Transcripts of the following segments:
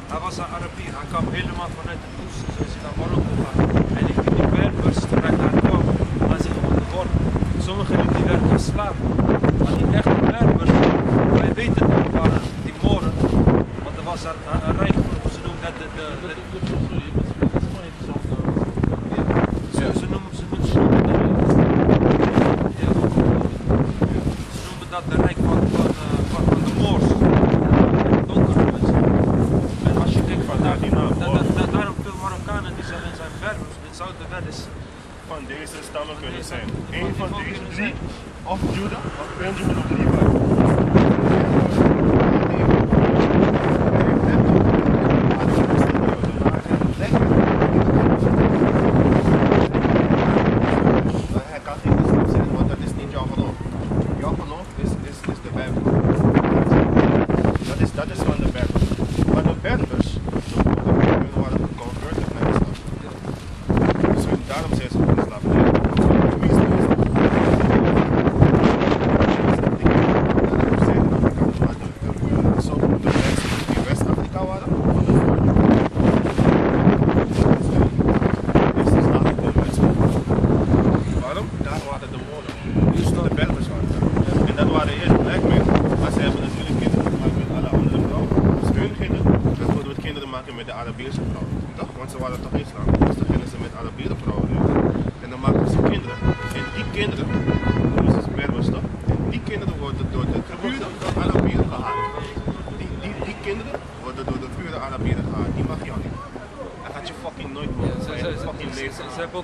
Hij was een Arabier, hij kwam helemaal vanuit het oosten, zo is hij naar Marokko gegaan. En in die Berbers, toen hij daar kwam, had zich onderworpen. Sommigen die werden slaven, maar die echte Berbers, wij weten het, waren die Moren, want er was een rijk, ze noemen dat ze noemen dat de rijk van de Moors. Donkere mensen. En als je denkt van daarom veel Marokkanen die zijn Berbers, dit zou de wet is. Van deze stammen kunnen zijn. Eén van deze drie, of Juda, of Benjamin of Levi. Hij kan geen moslim zijn, want dat is niet jouw geloof. Jouw geloof is de Bijbel. Dat is van de Berbers. Maar de Berbers, hun waren geconverteerd naar islam. Dus daarom zijn ze van islam. West-Afrika waren. Waarom? Daar waren de Moren. Dus de Berbers waren. En dat waren eerst black men. Maar ze hebben natuurlijk kinderen gemaakt met alle andere vrouwen. Dus hun gingen bijvoorbeeld kinderen maken met de Arabische vrouwen. Toch? Want ze waren toch islam. Dus dan gingen ze met Arabische vrouwen doen. En dan maakten ze kinderen. En die kinderen, dus is Berbers toch? En die kinderen worden door de pure Arabieren gehaald. Die kinderen worden door de pure Arabieren gehaald. Die mag jou niet. Dat gaat je fucking nooit mogen. Fucking lezen.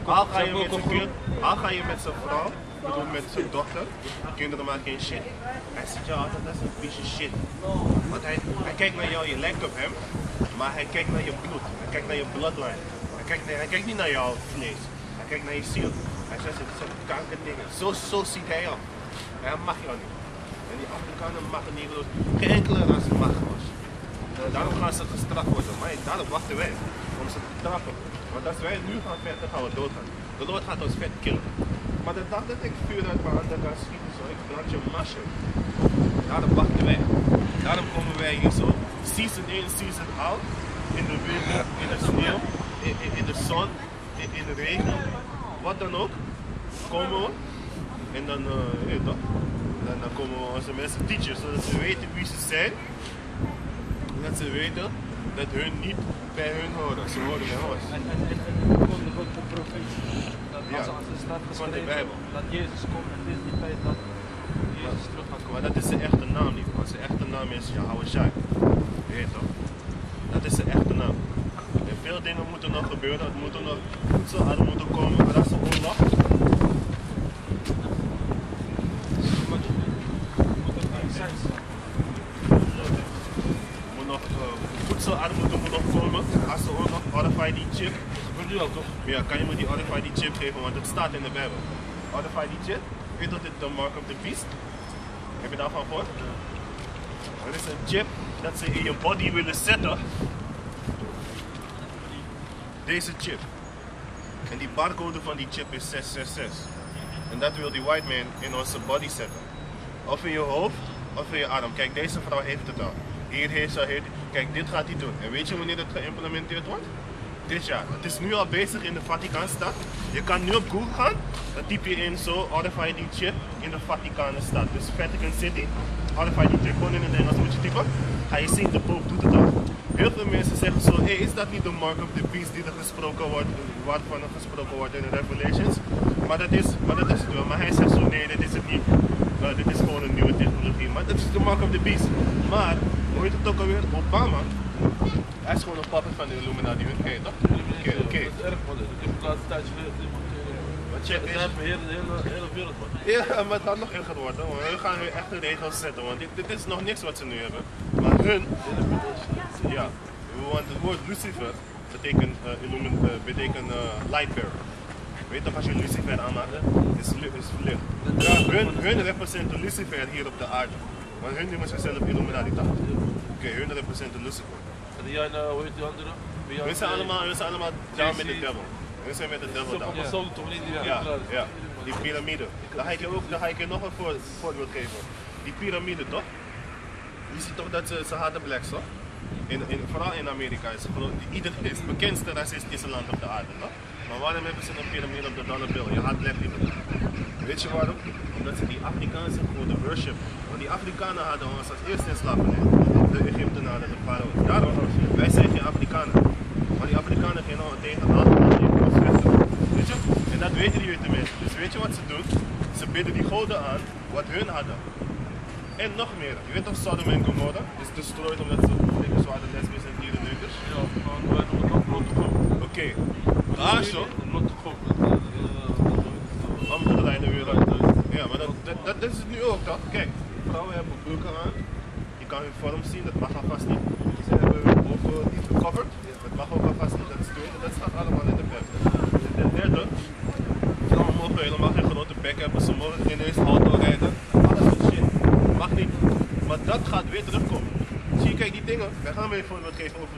Al ga je met zijn vrouw, bedoel met zijn dochter, kinderen maken geen shit. Hij zegt ja, dat is een piece of shit. Want hij kijkt naar jou, je lijkt op hem, maar hij kijkt naar je bloed. Hij kijkt naar je bloodline. Hij kijkt niet naar jouw vlees. Hij kijkt naar je ziel. Hij zegt het zijn kankerdingen. Zo ziet hij jou. Hij mag jou niet. En die Afrikanen mag niet, geen enkele ras mag ons. Daarom gaan ze gestraft worden. Maar daarom wachten wij om ze te trappen. Want als wij nu gaan vechten, gaan we doodgaan. De Lord gaat ons vet killen. Maar de dag dat ik vuur uit mijn handen kan schieten, zo, ik brand je masje. Daarom wachten wij. Daarom komen wij hier zo, season in, season out, in de winter, in de sneeuw, in de zon, in de regen, wat dan ook, komen we. En dan, dan komen we onze mensen teachen, zodat ze weten wie ze zijn. Dat ze weten dat hun niet bij hun horen, ze horen bij ons. En kondig ook de profetie. Dat als er staat geschreven dat Jezus komt en dit is die tijd dat Jezus terug gaat komen. Maar dat is zijn echte naam niet, want zijn echte naam is Yahweh Shai. Weet je toch? Dat is zijn echte naam. En veel dingen moeten nog gebeuren, het moeten nog voedsel aan moeten komen, maar dat is een oorlog. Voedselarmoede moet nog komen. Als ze ook nog RFID chip. Dat nu al toch? Ja, kan je me die RFID chip geven, want het staat in de Bijbel. RFID chip, weet je dat dit de mark of the beast? Heb je daarvan gehoord? Er is een chip dat ze in je body willen zetten. Deze chip. En die barcode van die chip is 666. En dat wil die white man in onze body zetten. Of in je hoofd, of in je arm. Kijk, deze vrouw heeft het al. Hier heeft ze, kijk, dit gaat hij doen. En weet je wanneer het geïmplementeerd wordt? Dit jaar. Het is nu al bezig in de Vaticaanstad. Je kan nu op Google gaan, dan typ je in zo RFID chip in de Vaticaanstad. Dus Vatican City, RFID chip. Gewoon in het Engels moet je typen. Ga je zien, de poop doet het al. Heel veel mensen zeggen zo, hey, is dat niet de mark of the beast die er gesproken wordt, waarvan er gesproken wordt in de Revelations? Maar dat is het wel. Maar hij zegt zo, nee, dit is het niet. Dit is gewoon een nieuwe technologie. Maar dat is de mark of the beast. Maar, hoe heet het ook alweer? Obama. Hij is gewoon een puppet van de Illuminati, hun ken je toch? Oké. Dat is erg, man. Ik heb de laatste tijd Wat check is? de hele wereld, man. Ja, maar het had nog erger worden, want hun gaan nu echt de regels zetten, want dit is nog niks wat ze nu hebben. Maar hun, ja, want het woord Lucifer betekent lightbearer. Weet je toch, als je Lucifer aanmaakt, is licht. Hun representen Lucifer hier op de aarde. Want hun noemen zichzelf Illuminati, toch? Oké, hun representen Lucifer. En jij, hoe heet die andere? Hun zijn allemaal down met de devil. Hun zijn met de devil down. Ja, die piramide. Dan ga ik je nog een voorbeeld geven. Die piramide toch? Je ziet toch dat ze haten blacks toch? Vooral in Amerika is het bekendste racistische land op de aarde. No? Maar waarom hebben ze een piramide op de dollarbill? Je had black people. Weet je waarom? Omdat ze die Afrikaanse goden worship. Want die Afrikanen hadden ons als eerste in slavernij. De Egyptenaren, de farao's. Daarom, wij zijn geen Afrikanen. Maar die Afrikanen gingen al tegen ons vechten. Weet je? En dat weten die witte mensen. Dus weet je wat ze doen? Ze bidden die goden aan wat hun hadden. En nog meer. Je weet toch Sodom en Gomorra? Is destroyed omdat ze flikkers waren, lesbisch en dierenneukers. Ja, maar wij doen het ook blote gok. Oké. Daar zo. Blote gok. Omgedraaide wereld. Ja, maar dat is het nu ook toch? Kijk, vrouwen hebben broeken aan. Je kan hun vorm zien, dat mag alvast niet. Ze hebben hun boven niet gecoverd. Dat mag ook alvast niet, dat is tweede. Dat staat allemaal in de Bijbel. En ten derde, vrouwen mogen helemaal geen grote bek hebben. Ze mogen geen eens auto rijden. Alles is shit. Mag niet. Maar dat gaat weer terugkomen. Zie je, kijk die dingen. Wij gaan weer een voorbeeld geven over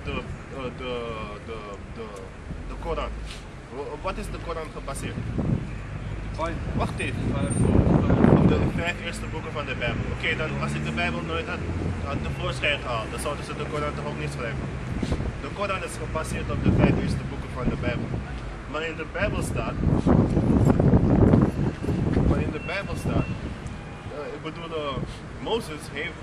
de Koran. Op wat is de Koran gebaseerd? Wacht even. Op de 5 eerste boeken van de Bijbel. Oké, dan als ik de Bijbel nooit had tevoorschijn gehaald, dan zouden ze de Koran toch ook niet schrijven. De Koran is gebaseerd op de 5 eerste boeken van de Bijbel. Maar in de Bijbel staat, ik bedoel, Mozes heeft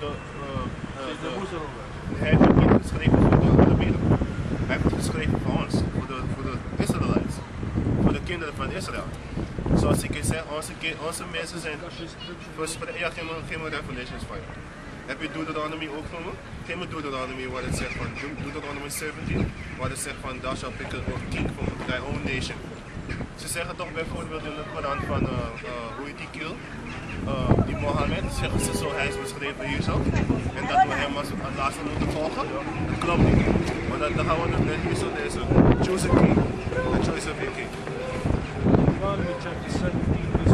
hij heeft het niet geschreven voor de Arabieren. Hij heeft het geschreven voor ons, voor de Israëli's, voor de kinderen van Israël. Zoals ik zeg, onze mensen zijn verspreid. Ja, geen meer revelations van je. Heb je Deuteronomy ook genomen? Geen meer Deuteronomy waar het zegt van Deuteronomy 17, waar het zegt van thou shalt pick a king from thy own nation. Ze zeggen toch bijvoorbeeld in de Koran van hoe heet die kill? Die Mohammed, zeggen ze zo, hij is beschreven hier zo. En dat we hem als laatste moeten volgen. Dat klopt niet. Maar dan gaan we net hier zo deze. Choose a king. The choice of a king. Deuteronomy chapter 17 verse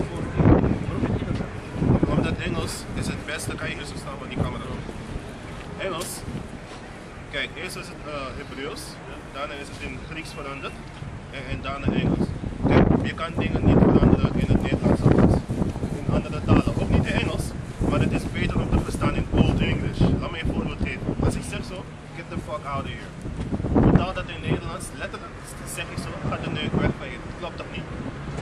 14. Omdat Engels is het beste, kan je eerst zo staan van die camera. Engels. Kijk, eerst is het Hebreeuws. Daarna is het in Grieks veranderd. En daarna Engels. Kijk, je kan dingen niet veranderen in het Nederlands of in andere talen. Ook niet in Engels, maar het is beter om te verstaan in Old English. Laat me een voorbeeld geven. Als ik zeg zo, get the fuck out of here. Vertaal dat in Nederlands, letterlijk zeg ik zo, gaat de neuk weg van je. Dat klopt toch niet?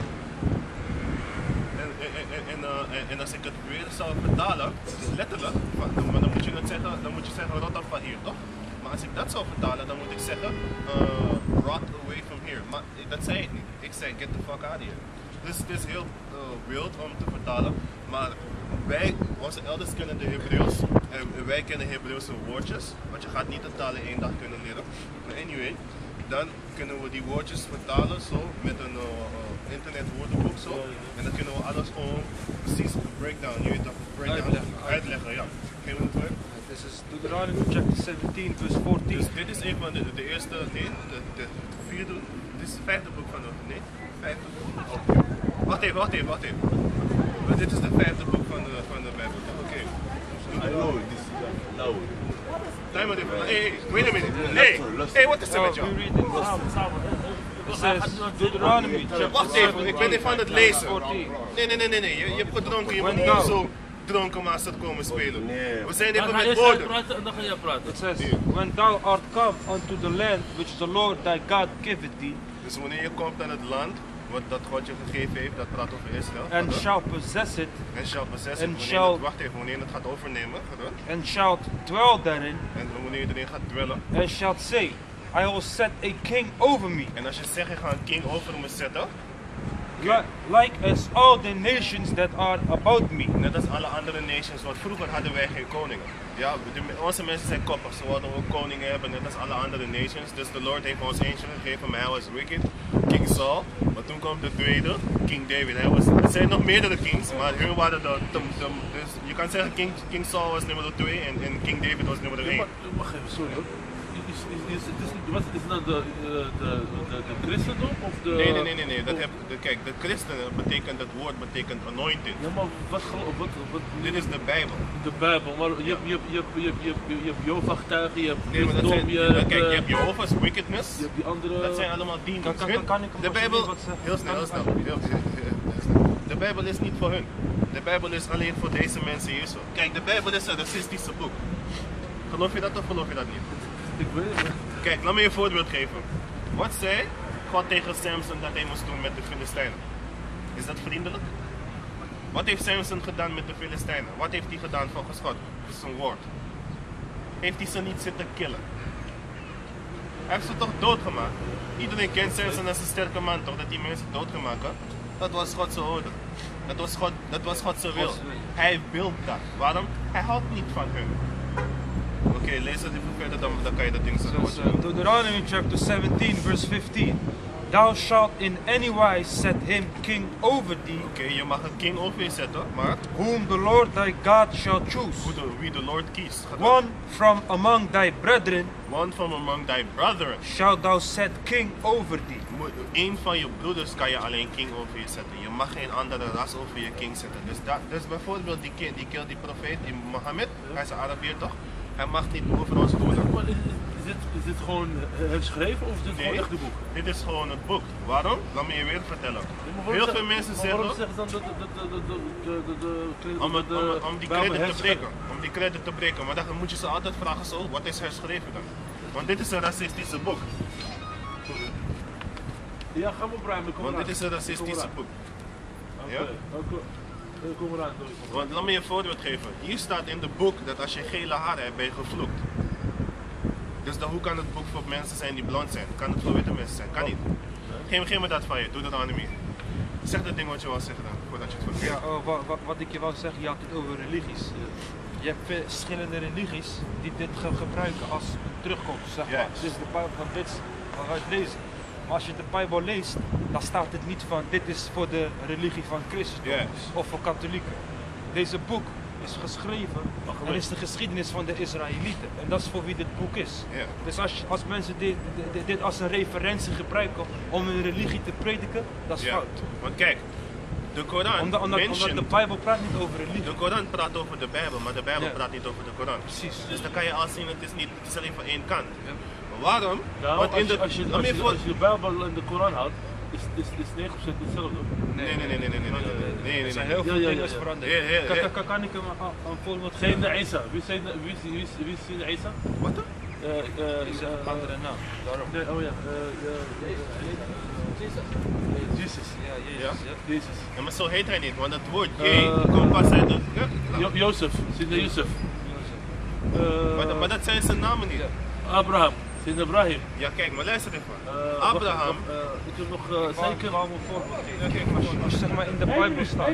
En als ik het weer zou vertalen, letterlijk, dan moet je het zeggen, dan moet je zeggen rot af van hier, toch? Maar als ik dat zou vertalen, dan moet ik zeggen rot away from here. Maar dat zei ik niet. Ik zei get the fuck out of here. Dus het is heel wild om te vertalen. Maar onze elders kennen de Hebreeuws. En wij kennen Hebreeuwse woordjes. Want je gaat niet de talen één dag kunnen leren. Maar anyway, dan kunnen we die woordjes vertalen zo met een internet woordenboek zo. En dan kunnen we alles gewoon precies breakdown. Je weet toch, uitleggen, ja. Geef me het weer. This is Deuteronomy chapter 17 verse 14. Dus dit is een van de eerste, nee, de vierde, dit is het vijfde boek van de, nee, vijfde boek. Oh. Wacht even. Maar dit is het vijfde boek van de Bijbel. Oké. No. Time out even. Hey, wait a minute. Hey, wat is er met jou? It says Deuteronomy chapter Wacht even, ik ben even aan het lezen. 14. Nee, je hebt gedronken, je moet niet zo dronken maar het komen spelen. We zijn even Dan ga met je woorden. praten en dan ga je praten. It says, when thou art come unto the land which the Lord thy God giveth thee, Dus wanneer je komt aan het land, wat dat God je gegeven heeft, dat praat over Israël. and shalt possess it, En shall possess and it. shall- Wacht even, wanneer het gaat overnemen, and shalt dwell therein, en wanneer je erin gaat dwellen. and shalt say, I will set a king over me, En als je zegt, ik ga een king over me zetten, like as all the nations that are about me. net als alle andere nations, want vroeger hadden wij geen koningen. Ja, onze mensen zijn koppig, ze wilden ook koningen hebben, net als alle andere nations. Dus de Lord heeft ons eentje gegeven, maar hij was wicked, King Saul. Maar toen kwam de tweede, King David. Er zijn nog meerdere kings, maar hun waren dus je kan zeggen King Saul was nummer 2 en King David was nummer 1. Wacht even, sorry hoor. Wat is nou de christendom of de... Nee. Kijk, de christenen betekent, het woord betekent anointed. Ja, maar wat Dit is de Bijbel. de Bijbel, maar je hebt Jehovah getuigen, je hebt Nee, maar dat christendom, zijn, kijk, je hebt Jehovah's wickedness. je hebt die andere... Dat zijn allemaal demons. Kan ik De Bijbel, wat zeggen? heel snel. De Bijbel is niet voor hun. De Bijbel is alleen voor deze mensen hier zo. Kijk, de Bijbel is een racistische boek. Geloof je dat of geloof je dat niet? Ik weet het. Kijk, laat me je een voorbeeld geven. Wat zei God tegen Samson dat hij moest doen met de Filistijnen? Is dat vriendelijk? Wat heeft Samson gedaan met de Filistijnen? Wat heeft hij gedaan volgens God? Dat is een woord. Heeft hij ze niet zitten killen? Hij heeft ze toch doodgemaakt? Iedereen kent Samson als een sterke man, toch? Dat die mensen doodgemaakt had? Dat was Godse order. Dat was Godse wil. Hij wil dat. Waarom? Hij houdt niet van hun. Oké, lees het even verder, dan kan je dat ding zeggen. So, Deuteronomy chapter 17, verse 15. Thou shalt in any wise set him king over thee, Oké, je mag een king over je zetten, maar whom the Lord thy God shall choose. wie de Lord kiest. One from among thy brethren One from among thy brethren. shalt thou set king over thee. Eén van je broeders kan je alleen king over je zetten. Je mag geen andere ras over je king zetten. Dus bijvoorbeeld die profeet, die Mohammed, hij is een Arabier toch? Hij mag niet over ons doen. Maar is dit gewoon herschreven of is dit gewoon echt een boek? Dit is gewoon een boek. Waarom? Laat me je weer vertellen. Heel veel mensen zeggen... Waarom zeggen ze dan Om die credit te breken. Om die credit te breken. Maar dan moet je ze altijd vragen zo, wat is herschreven dan? Want dit is een racistische boek. Ja, ga maar Brian, kom Want dit is een racistische boek. Ja? Kom eraan. Want laat me je een voorbeeld geven. Hier staat in het boek dat als je gele haren hebt, ben je gevloekt. Dus dan, hoe kan het boek voor mensen zijn die blond zijn? Kan het voor witte mensen zijn? Kan niet. Geef me dat van je, doe dat aan niet. Zeg dat ding wat je wil zeggen dan, voordat je het vergeet. Ja, wat ik je wou zeggen, je had het over religies. Je hebt verschillende religies die dit gebruiken als terugkomst, zeg maar. Juist. Dus de Bijbel van dit gaan we het lezen. Maar als je de Bijbel leest, dan staat het niet van dit is voor de religie van christendom Juist. of voor katholieken. Deze boek is geschreven en is de geschiedenis van de Israëlieten. En dat is voor wie dit boek is. Ja. Dus als mensen dit als een referentie gebruiken om hun religie te prediken, dat is Ja. fout. Want kijk, de Koran Omdat de Bijbel praat niet over religie. De Koran praat over de Bijbel, maar de Bijbel Ja. praat niet over de Koran. Precies. Dus dan kan je al zien, het is alleen van één kant. Ja. Maar waarom? Ja, Want in de, als je de Bijbel en de Koran houdt, is 9% hetzelfde. Nee. Er zijn heel veel Ja. dingen veranderd. Ja. Kan ik hem een voorbeeld geven? Zijn de Isa. Wie is de Isa? Wat dan? Is een andere naam. Daarom. Nee, oh ja. Jezus. Ja, Ja? Jezus. Ja. Jezus. Ja, maar zo heet hij niet, want het woord gay komt pas uit de... Ja, Jozef. Sint Jozef. maar dat zijn zijn namen niet. Abraham. Sint Abraham. Ja, kijk, maar luister even. Abraham. Ik heb nog Zeker wel een voorbeeld geven. Als je zeg maar in de Bijbel staat,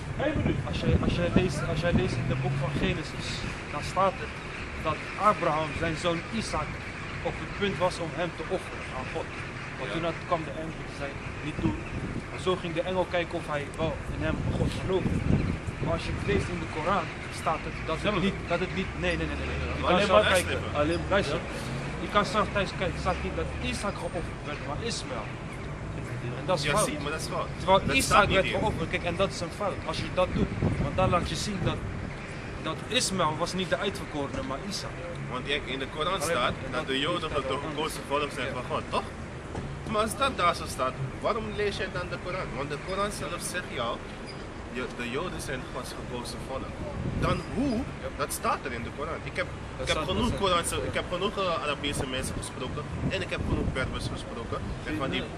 als jij leest in het boek van Genesis, dan staat het dat Abraham zijn zoon Isaac op het punt was om hem te offeren aan God. Want toen kwam de engel en zei, niet doen. En zo ging de engel kijken of hij wel in hem God geloofde. Maar als je het leest in de Koran, staat het dat het niet, nee. Je kan Alleen zelf maar kijken. wegstippen. Luister, je kan zelf thuis kijken, het staat niet dat Isaac geofferd werd, maar Ismaël. En dat is Ja, fout. zie, maar dat is fout. Terwijl Dat staat Isaac niet werd hier. geofferd, kijk, en dat is een fout. Als je dat doet, want dan laat je zien dat Ismaël was niet de uitverkorene, maar Isaac. Want kijk, in de Koran staat dat de Joden het gekozen volk zijn van God, toch? Maar als dat daar zo staat, waarom lees jij dan de Koran? Want de Koran zelf zegt jou, de Joden zijn Gods gekozen volk. Dan hoe? Dat staat er in de Koran. Ik heb genoeg Arabische mensen gesproken en ik heb genoeg Berbers gesproken. En van die,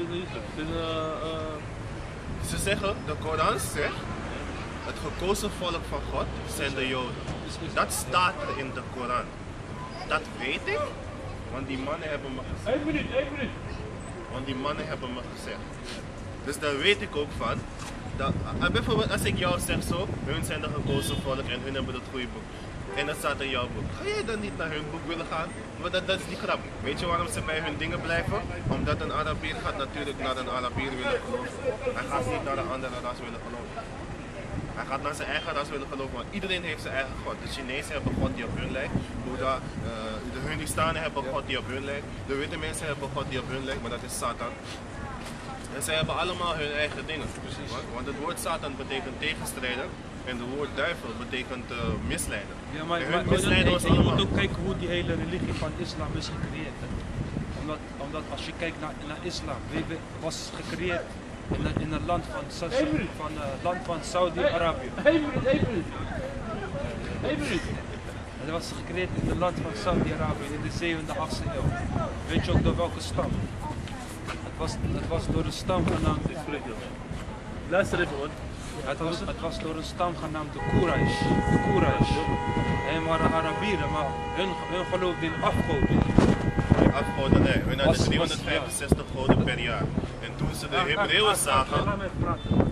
ze zeggen, de Koran zegt, het gekozen volk van God zijn de Joden. Dat staat er in de Koran. Dat weet ik, want die mannen hebben me gezegd. 1 minuut. Want die mannen hebben me gezegd. Dus daar weet ik ook van. Bijvoorbeeld als ik jou zeg zo, hun zijn de gekozen volk en hun hebben het goede boek. En dat staat in jouw boek. Ga jij dan niet naar hun boek willen gaan? Maar dat is die grap. Weet je waarom ze bij hun dingen blijven? Omdat een Arabier gaat natuurlijk naar een Arabier willen geloven. Hij gaat niet naar een andere ras willen geloven. Hij gaat naar zijn eigen ras willen geloven, want iedereen heeft zijn eigen God. De Chinezen hebben God die op hun lijkt, Boeddha, de Hindustanen hebben God die op hun lijkt, de witte mensen hebben God die op hun lijkt, maar dat is Satan. En zij hebben allemaal hun eigen dingen. Precies. Want het woord Satan betekent tegenstrijder en het woord duivel betekent misleider. Ja, maar je moet ook kijken hoe die hele religie van islam is gecreëerd. Hè? Omdat als je kijkt naar islam, was gecreëerd in een land van Saudi-Arabië. 1 minuut. Het was gecreëerd in het land van Saudi-Arabië in de 7e, 8e eeuw. Weet je ook door welke stam? Het was door een stam genaamd de Luister even hoor. Het was door een stam genaamd de Quraysh. De Quraysh. En waren Arabieren, maar hun geloofden in afgoden. Afgoden, nee. Hun hadden 365 goden per jaar. En toen ze de Hebreeën zagen. Laat me even praten.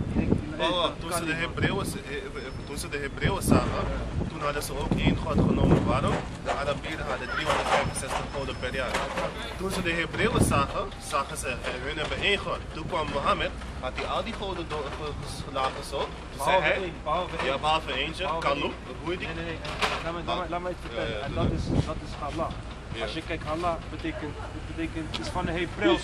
Toen ze de Hebreeën zagen, toen hadden ze ook één God genomen. Waarom? De Arabieren hadden 365 goden per jaar. Toen ze de Hebreeën zagen ze, hun hebben één God. Toen kwam Mohammed, had hij al die goden doorgeslagen zo. Toen zei hij, behalve eentje, Kalub, hoe heet die? Nee. Laat me iets vertellen. En dat is Allah. Als je kijkt, Allah betekent, is van de Hebreeuws.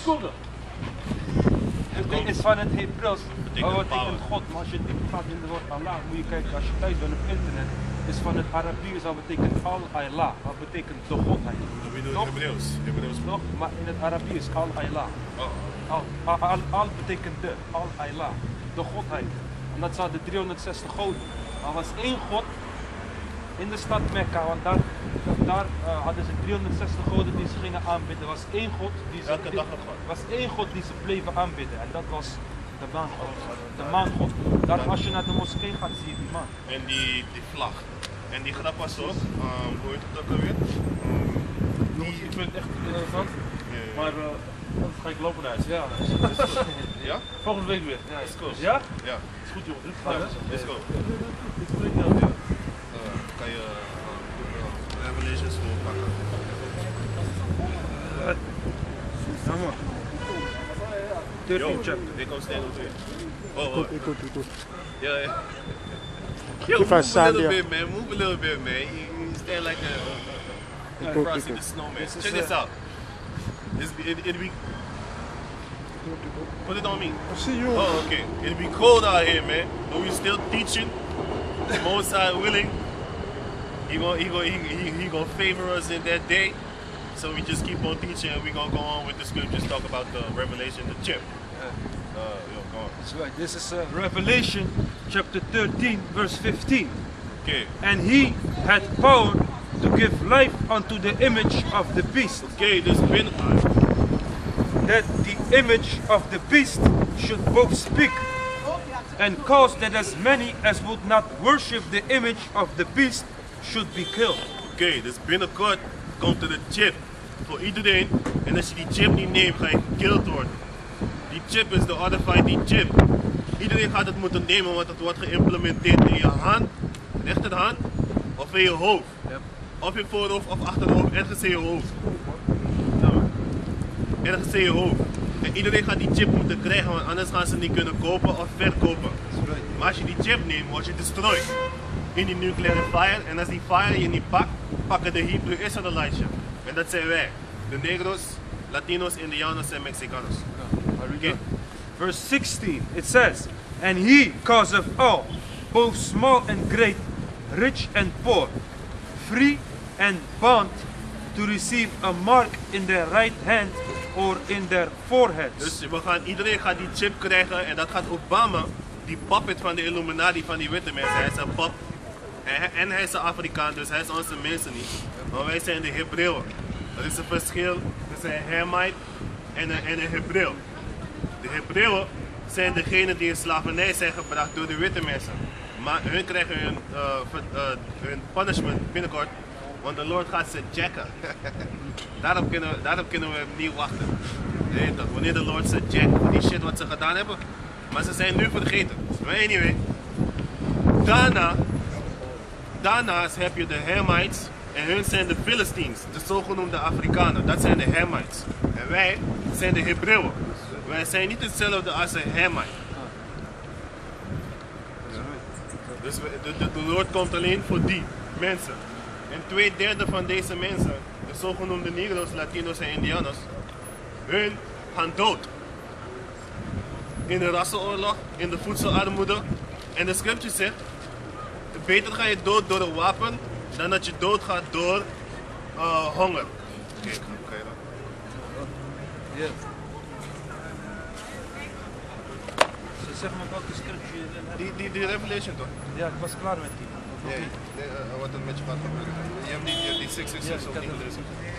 Het is van het Hebreeuws, wat betekent God, maar als je diep gaat in het woord Allah, moet je kijken, als je thuis bent op internet, is van het Arabisch, dat betekent Al-Allah, wat betekent de Godheid. Dat bedoel je Hebreeuws? Toch? Maar in het Arabisch, Al-Allah. Al betekent de, Al-Allah, de Godheid. En dat zijn de 360 goden. Maar er was één God in de stad Mekka, want daar hadden ze 360 goden die ze gingen aanbidden. Er was één God die ze, Elke dag een God. was één God die ze bleven aanbidden en dat was de maangod. De maangod. Daarom als je naar de moskee gaat zie je die maan. En die vlag. En die grap was ook, hoe heet het ook alweer? Ik vind het echt interessant. Maar anders ga ik lopen naar huis. Ja. Ja? Volgende week weer. Ja, Is goed. Ja? Ja, Is goed jongen. is goed. Dit spreek je aan. Kan je Revelations pakken. Ja man. 13 chapter. Here comes Daniel 3. Oh, Goed. yeah. Yo, If I move a stand little there. bit, man. Move a little bit, man. You stand like a Frosty the Snowman. Check this out. It'll be. Put it on me. See you. Oh, okay. It'll be cold out here, man. But we still teaching. Most High willing. He gonna favor us in that day. So we just keep on teaching and we gonna go on with the scriptures, talk about the revelation, the chip. Go on. That's right. This is Revelation chapter 13 verse 15. Okay. And he had power to give life unto the image of the beast, Okay, dus binnen. that the image of the beast should both speak and cause that as many as would not worship the image of the beast should be killed. Oké, dus binnenkort komt er een chip voor iedereen. En als je die chip niet neemt, ga je gekilld worden. Die chip is de RFID chip. Iedereen gaat het moeten nemen, want het wordt geïmplementeerd in je hand, rechterhand, of in je hoofd. Yep. Of je voorhoofd of achterhoofd, ergens in je hoofd. Ja, man. Ergens in je hoofd. En iedereen gaat die chip moeten krijgen, want anders gaan ze niet kunnen kopen of verkopen. Maar als je die chip neemt, word je destroyed in die nucleaire fire. En als die fire je niet pakt, pakken de Hebrew Israelites je. En dat zijn wij. De Negros, Latinos, Indianos en Mexicanos. Okay. Verse 16, it says, and he causeth all, both small and great, rich and poor, free and bond, to receive a mark in their right hand or in their foreheads. Dus iedereen gaat die chip krijgen en dat gaat Obama, die puppet van de Illuminati van die witte mensen, hij is een pap. En hij is een Afrikaan, dus hij is onze mensen niet. Maar wij zijn de Hebreeuwen. Er is een verschil tussen een Hamite en een Hebreeuw. De Hebreeuwen zijn degenen die in slavernij zijn gebracht door de witte mensen. Maar hun krijgen hun punishment binnenkort, want de Lord gaat ze jacken. daarom kunnen we niet wachten. Nee, toch? Wanneer de Lord ze jackt voor die shit wat ze gedaan hebben. Maar ze zijn nu vergeten. Maar anyway. Daarnaast heb je de Hamites en hun zijn de Philistines, de zogenoemde Afrikanen. Dat zijn de Hamites. En wij zijn de Hebreeuwen. Wij zijn niet hetzelfde als een Hamite. Dus de Lord komt alleen voor die mensen. En 2/3 van deze mensen, de zogenoemde Negros, Latinos en Indianos, hun gaan dood. In de rassenoorlog, in de voedselarmoede. En de scripture zegt, beter ga je dood door een wapen, dan dat je doodgaat door honger. Oké, kan je dat? Ja. Zeg maar welke scripture je wil hebben. Die Revelation toch? Ja, ik was klaar met die. nog niet. Wat er met je gaat gebeuren. Je hebt die 666 of niet gelezen.